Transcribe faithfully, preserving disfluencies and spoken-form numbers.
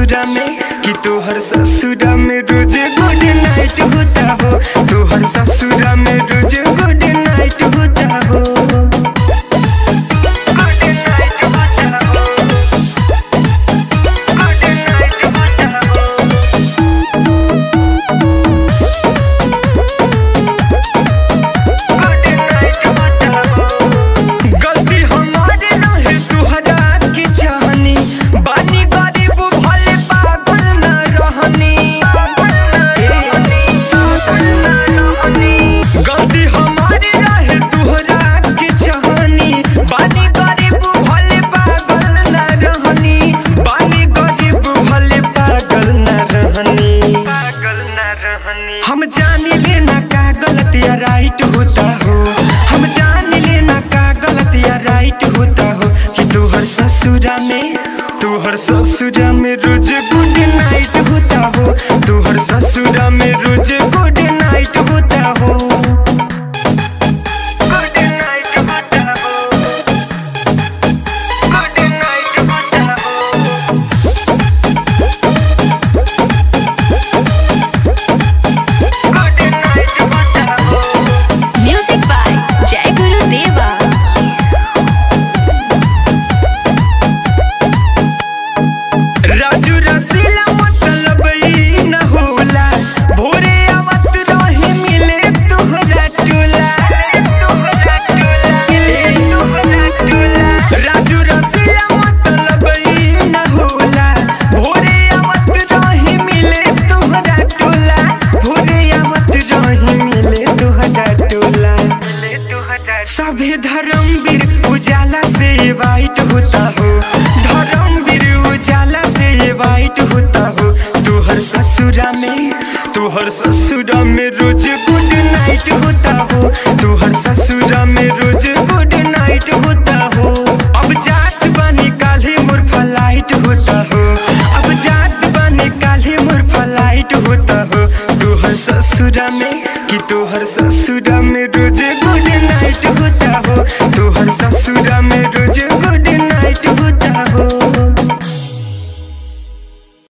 ससुरा में कि तोहर ससुरा में रोज गुड नाइट होता हो, तोहर ससुरा में रोज गुड नाइट होता हो। हम जान लेना का गलत या राइट होता हो, हम जान लेना का गलत या राइट होता हो कि तोहर ससुरा में तोहर ससुरा में रोज गुड नाइट होता हो, तोहर ससुरा में रोज गुड नाइट होता हो। सभे धर्मवीर उजाला से वाइट होता हो, धर्मवीर उजाला से वाइट होता हो। तोहर ससुरा में तोहर ससुरा में रोज गुड नाइट होता हो, तोहर ससुरा में रोज गुड नाइट होता हो। अब जात बनी काल्हे मोर फ्लाइट होता हो, अब जात बनी काल्हे मोर फ्लाइट होता हो। तोहर ससुरा में कि तोहर ससुरा में रोज गुड नाइट होता हो, तोहर ससुरा